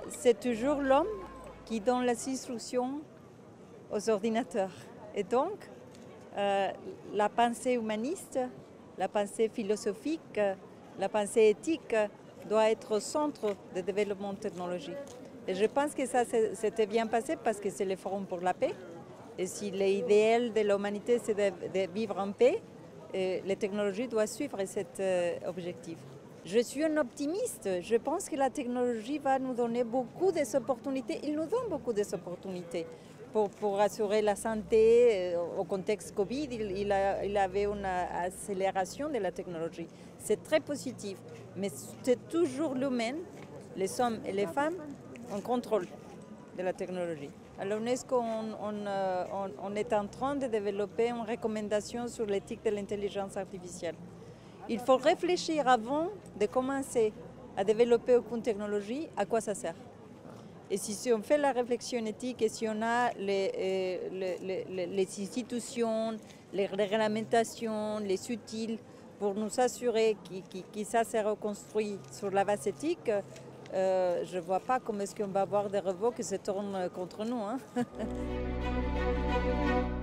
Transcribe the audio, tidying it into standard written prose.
c'est toujours l'homme qui donne les instructions aux ordinateurs. Et donc, la pensée humaniste, la pensée philosophique, la pensée éthique doit être au centre du développement technologique. Et je pense que ça s'était bien passé parce que c'est le Forum pour la paix. Et si l'idéal de l'humanité c'est de vivre en paix, les technologies doivent suivre cet objectif. Je suis un optimiste. Je pense que la technologie va nous donner beaucoup d'opportunités. Il nous donne beaucoup d'opportunités pour assurer la santé. Au contexte Covid, il avait une accélération de la technologie. C'est très positif. Mais c'est toujours l'humain, les hommes et les femmes, en contrôle de la technologie. À l'UNESCO, on est en train de développer une recommandation sur l'éthique de l'intelligence artificielle. Il faut réfléchir avant de commencer à développer aucune technologie, à quoi ça sert. Et si on fait la réflexion éthique et si on a les institutions, les réglementations, les outils pour nous assurer que ça sera construit sur la base éthique, je ne vois pas comment est-ce qu'on va avoir des robots qui se tournent contre nous.